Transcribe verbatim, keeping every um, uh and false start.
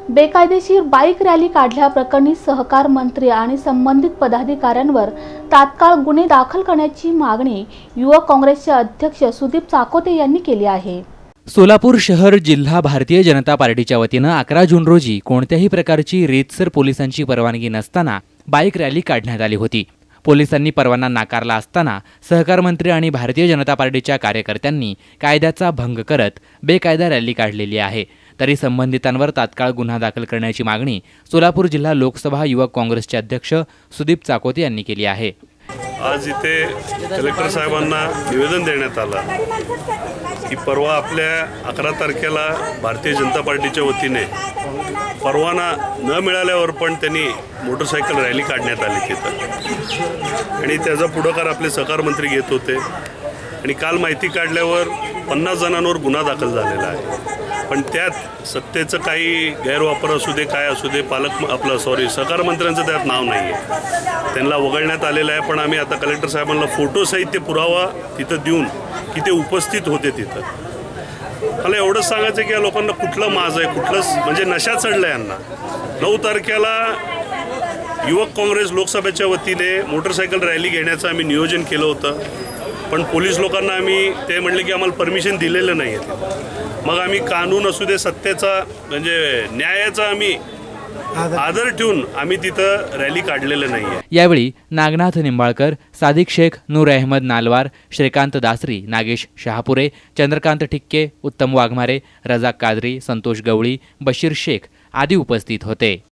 बेकायदेशीर bike rally काढल्याप्रकरणी सहकार मंत्री आणि संबंधित पदाधिकाऱ्यांवर तात्काळ गुन्हे दाखल करण्याची मागणी युवक काँग्रेसचे अध्यक्ष सुदीप चाकोते यांनी केली आहे। सोलापूर शहर जिल्हा भारतीय जनता पार्टीच्या वतीने अकरा जून रोजी कोणत्याही प्रकारची रीतसर पोलिसांची परवानगी नसताना बाईक रॅली काढण्यात आली होती। पोलिसांनी परवाना नाकारला असताना सहकार मंत्री आणि भारतीय जनता पार्टीच्या कार्यकर्त्यांनी कायद्याचा भंग करत बेकायदा रॅली काढलेली आहे। तरी संबंधितांवर तात्काळ गुन्हा दाखल करण्याची मागणी सोलापूर जिल्हा लोकसभा युवक काँग्रेसचे अध्यक्ष सुदीप चाकोते यांनी केली आहे। आज इथे कलेक्टर साहेबांना निवेदन देण्यात आलं की परवा आपल्या अकरा तारखेला भारतीय जनता पार्टीच्या वतीने परवाना न मिळाल्यावर पण त्यांनी मोटरसायकल रॅली काढण्यात आली तिथं आणि त्याचा पुढाकार आपले सहकार मंत्री घेत होते आणि काल माहिती काढल्यावर पन्नास जणांवर गुन्हा दाखल झालेला आहे। पण त्यात सत्तेचं काही गैरवापर असू दे काय असू दे पालक आपलं सॉरी सहकार मंत्र्यांचं त्यात नाव नाही आहे, त्यांना वगळण्यात आलेलं आहे। पण आम्ही आता कलेक्टर साहेबांना फोटो साहित्य पुरावा तिथं देऊन की ते उपस्थित होते तिथं। मला एवढंच सांगायचं की या लोकांना कुठलं माज आहे, कुठलंच म्हणजे नशा चढला आहे यांना। नऊ तारखेला युवक काँग्रेस लोकसभेच्या वतीने मोटरसायकल रॅली घेण्याचं आम्ही नियोजन केलं होतं, पण पोलीस लोकांना आम्ही ते म्हणले की आम्हाला परमिशन दिलेलं नाही आहे। मग आम्ही कानून असू दे सत्तेचा म्हणजे न्यायाचा आम्ही आदर ठेवून आम्ही तिथं रॅली काढलेलं नाही आहे। यावेळी नागनाथ निंबाळकर, सादिक शेख, नूर अहमद नालवार, श्रीकांत दासरी, नागेश शहापुरे, चंद्रकांत ठिक्के, उत्तम वाघमारे, रजाक कादरी, संतोष गवळी, बशीर शेख आदी उपस्थित होते।